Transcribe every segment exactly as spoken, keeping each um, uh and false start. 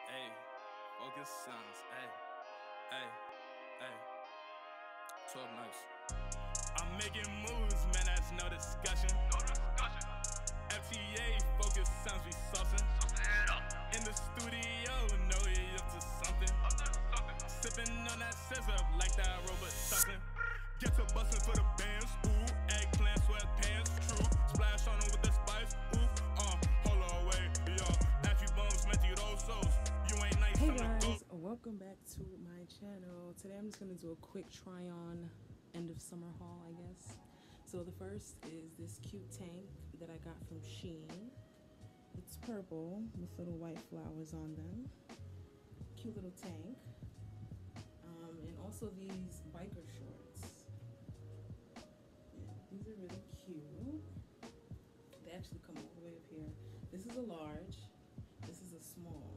Hey, focus sounds. Hey, hey, hey. twelve nights. I'm making moves, man, that's no discussion. No discussion. F T A focus sounds be saucing. In the studio, know you up to something. Up to something. Sipping on that scissor like that robot something. Get to bustin' for the bands, ooh. Eggplant, sweatpants, true. Splash on them with the spice, ooh. Uh, hold away, yo. That you bums meant to those souls. You ain't nice. Hey guys, welcome back to my channel. Today I'm just gonna do a quick try on end of summer haul, I guess. So the first is this cute tank that I got from Shein. It's purple with little white flowers on them. Cute little tank. Um, and also these biker shorts. Yeah, these are really cute. They actually come all the way up here. This is a large. This is a small.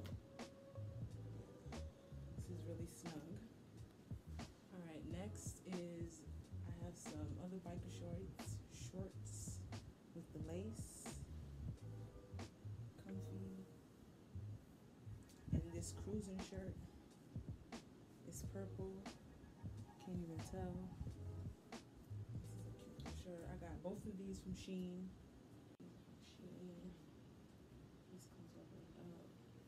This is really snug. Alright, next is I have some other biker shorts, shorts with the lace, comfy, and this cruising shirt. It's purple, can't even tell. This is a cute shirt. I got both of these from Shein. Shein. This comes over up.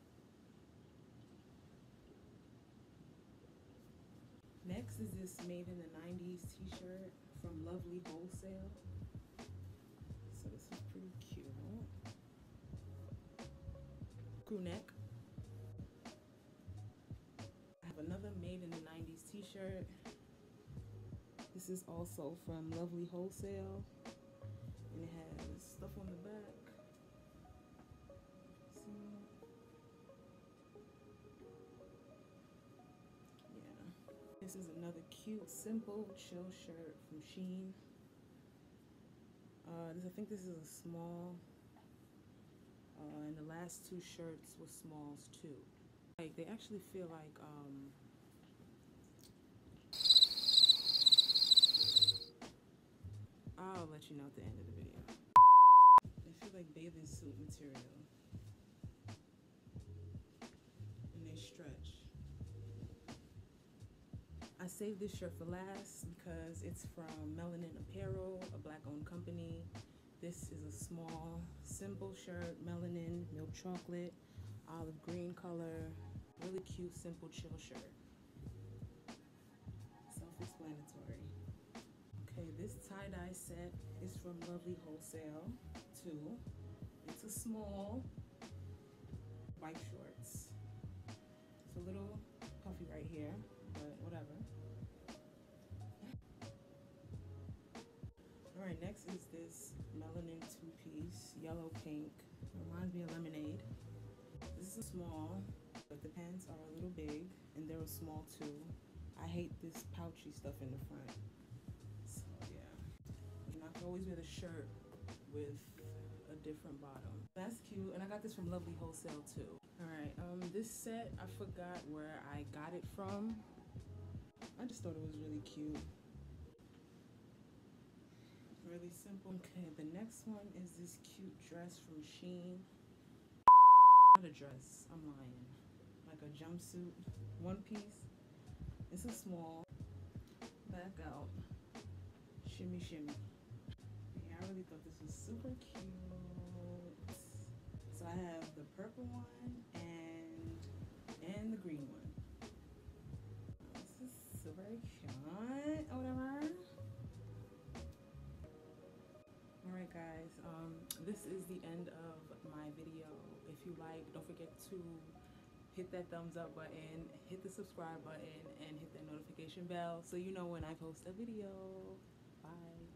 Next is this Made in the nineties t-shirt from Lovely Wholesale. So this is pretty cute. Crew neck. I have another Made in the nineties t-shirt. This is also from Lovely Wholesale. And it has stuff on the back. See? This is another cute, simple, chill shirt from Shein. Uh, this, I think this is a small. Uh, and the last two shirts were smalls too. Like they actually feel like um, I'll let you know at the end of the video. They feel like bathing suit material. And they stretch. I saved this shirt for last because it's from Melanin Apparel, a black-owned company. This is a small, simple shirt, melanin, milk chocolate, olive green color. Really cute, simple, chill shirt. Self-explanatory. Okay, this tie-dye set is from Lovely Wholesale, too. It's a small, white shorts. It's a little puffy right here, but whatever. Alright, next is this melanin two-piece, yellow pink. Reminds me of lemonade. This is a small, but the pants are a little big, and they're a small too. I hate this pouchy stuff in the front. So yeah. And I can always wear the shirt with a different bottom. That's cute, and I got this from Lovely Wholesale too. Alright, um, this set, I forgot where I got it from. I just thought it was really cute. Really simple. Okay, the next one is this cute dress from Shein. Not a dress, I'm lying. Like a jumpsuit, one piece. It's a small, back out, shimmy shimmy. Yeah, I really thought this was super cute. So I have the purple one and and the green one. This is super cute or whatever. Alright guys, um, this is the end of my video. If you like, don't forget to hit that thumbs up button, hit the subscribe button, and hit that notification bell so you know when I post a video. Bye.